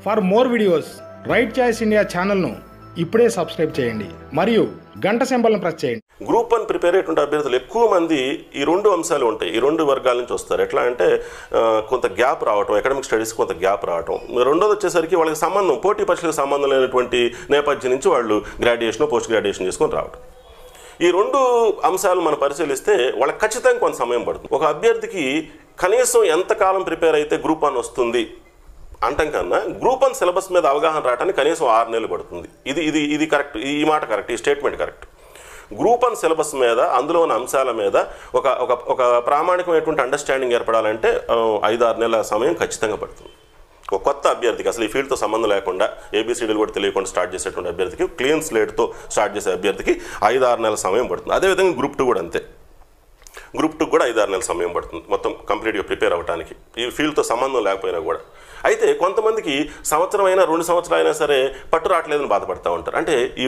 For more videos Right Choice India ఛానల్ను ఇప్పుడే subscribe చేయండి మరియు గంట సింబల్ను ప్రెస్ చేయండి. గ్రూప్ 1 ప్రిపేర్ అయ్యేటువంటి అభ్యర్థులు ఎక్కువ మంది ఈ రెండు అంశాలు ఉంటాయి. ఈ రెండు వర్గాల నుంచి వస్తారు. ఎట్లా అంటే కొంత గ్యాప్ రావటం, అకాడమిక్ స్టడీస్ కొంత గ్యాప్ రావటం. రెండోది వచ్చేసరికి వాళ్ళకి సంబంధం, పోటీ పరీక్షలకు సంబంధం లేనటువంటి నేపథ్యం నుంచి వాళ్ళు గ్రాడ్యుయేషన్ పోస్ట్ గ్రాడ్యుయేషన్ చేసుకొని రావడం. ఈ రెండు అంశాలు మనం పరిశీలిస్తే వాళ్ళకి ఖచ్చితంగా కొంత సమయం పడుతుంది. ఒక అభ్యర్థికి కనీసం ఎంతకాలం ప్రిపేర్ అయితే గ్రూప్ 1 వస్తుంది అంటాం కన్నా గ్రూప్ 1 సిలబస్ మీద అవగాహన రావడానికి కనీసం 6 నెలలు పడుతుంది. ఇది కరెక్ట్, ఈ మాట కరెక్ట్, ఈ స్టేట్మెంట్ కరెక్ట్. గ్రూప్ 1 సిలబస్ మీద, అందులో ఉన్న అంశాల మీద ఒక ప్రామాణికమైనటువంటి అండర్స్టాండింగ్ ఏర్పడాలంటే 5-6 నెలల సమయం ఖచ్చితంగా పడుతుంది. ఒక కొత్త అభ్యర్థికి, అసలు ఈ ఫీల్డ్తో సంబంధం లేకుండా, ఏబీసీడీలు కూడా తెలియకుండా స్టార్ట్ చేసేటువంటి అభ్యర్థికి, క్లీన్ స్లేట్తో స్టార్ట్ చేసే అభ్యర్థికి 5-6 నెలల సమయం పడుతుంది. అదేవిధంగా గ్రూప్ 2 కూడా అంతే. గ్రూప్ 2 కూడా 5-6 నెలల సమయం పడుతుంది మొత్తం కంప్లీట్గా ప్రిపేర్ అవ్వడానికి, ఈ ఫీల్డ్తో సంబంధం లేకపోయినా కూడా. అయితే కొంతమందికి సంవత్సరం అయినా 2 సంవత్సరాలు అయినా సరే పట్టు రావట్లేదని బాధపడుతూ ఉంటారు. అంటే ఈ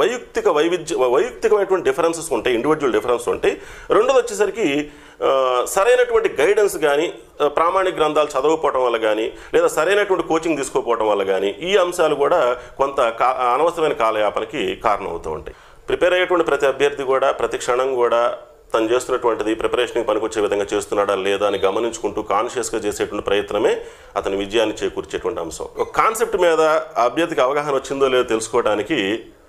వైయక్తికమైనటువంటి డిఫరెన్సెస్ ఉంటాయి, ఇండివిజువల్ డిఫరెన్స్ ఉంటాయి. రెండోది వచ్చేసరికి సరైనటువంటి గైడెన్స్ కానీ, ప్రామాణిక గ్రంథాలు చదవకపోవడం వల్ల కానీ, లేదా సరైనటువంటి కోచింగ్ తీసుకోకపోవడం వల్ల కానీ ఈ అంశాలు కూడా కొంత అనవసరమైన కాలయాపనకి కారణం అవుతూ ఉంటాయి. ప్రిపేర్ అయ్యేటువంటి ప్రతి అభ్యర్థి కూడా ప్రతి క్షణం కూడా తను చేస్తున్నటువంటిది ప్రిపరేషన్కి పనికొచ్చే విధంగా చేస్తున్నాడా లేదా అని గమనించుకుంటూ కాన్షియస్గా చేసేటువంటి ప్రయత్నమే అతని విజయాన్ని చేకూర్చేటువంటి అంశం. ఒక కాన్సెప్ట్ మీద ఆ అభ్యర్థికి అవగాహన వచ్చిందో లేదో తెలుసుకోవడానికి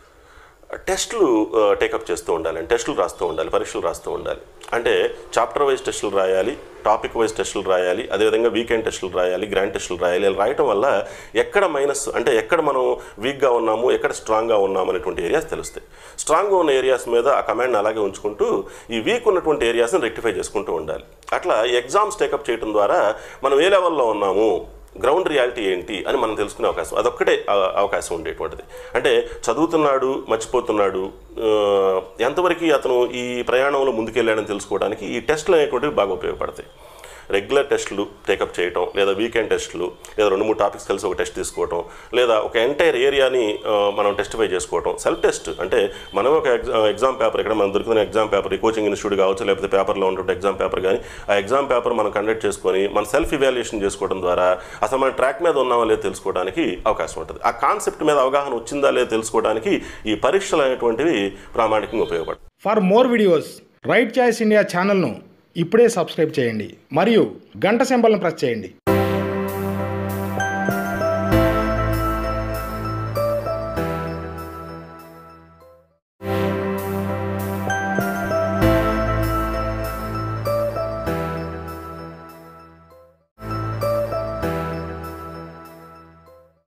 టెస్టులు టేకప్ చేస్తూ ఉండాలి, టెస్టులు రాస్తూ ఉండాలి, పరీక్షలు రాస్తూ ఉండాలి. అంటే చాప్టర్ వైజ్ టెస్టులు రాయాలి, టాపిక్ వైజ్ టెస్టులు రాయాలి, అదేవిధంగా వీకెండ్ టెస్టులు రాయాలి, గ్రాండ్ టెస్టులు రాయాలి. ఇలా రాయటం వల్ల ఎక్కడ మైనస్, అంటే ఎక్కడ మనం వీక్గా ఉన్నాము, ఎక్కడ స్ట్రాంగ్గా ఉన్నాము అనేటువంటి ఏరియాస్ తెలుస్తాయి. స్ట్రాంగ్గా ఉన్న ఏరియాస్ మీద ఆ కమాండ్ని అలాగే ఉంచుకుంటూ ఈ వీక్ ఉన్నటువంటి ఏరియాస్ని రెక్టిఫై చేసుకుంటూ ఉండాలి. అట్లా ఎగ్జామ్స్ టేకప్ చేయడం ద్వారా మనం ఏ లెవెల్లో ఉన్నాము, గ్రౌండ్ రియాలిటీ ఏంటి అని మనం తెలుసుకునే అవకాశం, అదొక్కటే అవకాశం ఉండేటువంటిది. అంటే చదువుతున్నాడు, మర్చిపోతున్నాడు, ఎంతవరకు అతను ఈ ప్రయాణంలో ముందుకెళ్ళాడని తెలుసుకోవడానికి ఈ టెస్టులు అనేటువంటివి బాగా ఉపయోగపడతాయి. రెగ్యులర్ టెస్టులు టేకప్ చేయటం, లేదా వీకెండ్ టెస్టులు, లేదా 2-3 టాపిక్స్ కలిసి ఒక టెస్ట్ తీసుకోవటం, లేదా ఒక ఎంటైర్ ఏరియాని మనం టెస్టిఫై చేసుకోవటం. సెల్ఫ్ టెస్ట్ అంటే మనం ఒక ఎగ్జామ్ పేపర్, ఇక్కడ మనం దొరికిన ఎగ్జామ్ పేపర్, ఈ కోచింగ్ ఇన్స్టిట్యూట్ కావచ్చు, లేకపోతే పేపర్లో ఉన్నటువంటి ఎగ్జామ్ పేపర్ కానీ, ఆ ఎగ్జామ్ పేపర్ మనం కండక్ట్ చేసుకొని మన సెల్ఫ్ ఇవాల్యుయేషన్ చేసుకోవడం ద్వారా అసలు మన ట్రాక్ మీద ఉన్నామో లేదో తెలుసుకోవడానికి అవకాశం ఉంటుంది. ఆ కాన్సెప్ట్ మీద అవగాహన వచ్చిందా లేదో తెలుసుకోవడానికి ఈ పరీక్షలు అనేటువంటివి ప్రామాణికంగా ఉపయోగపడతాయి. For more videos Right Choice India ఛానల్ను ఇప్పుడే సబ్స్క్రైబ్ చేయండి మరియు గంట సింబల్ను ప్రెస్ చేయండి.